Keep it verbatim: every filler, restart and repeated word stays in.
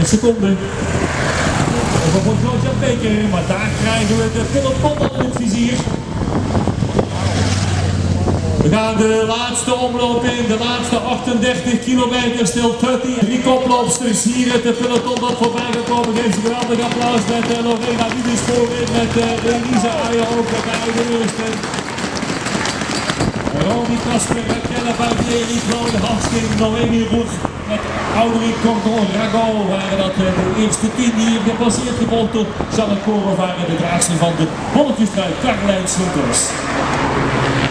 seconden. Over voor Georgia Baker, maar daar krijgen we de peloton op het vizier. We gaan de laatste omloop in, de laatste achtendertig kilometer, stil dertien. Drie koploopsters hier het peloton dat voorbij gekomen. Geef ze geweldig applaus met uh, Lorena Wiebes voorin, met uh, Elisa Ayer ook met de oude eerste. Ronnie Kasper, Raquel Barbier, Claude Hanskin, Noemi Roeg met Audrey Cordon Rago waren dat uh, de eerste tien die hier gepasseerd gevolgd door Jeanne Koren waren de draagster van de bolletjestrui Caroline Sloeters.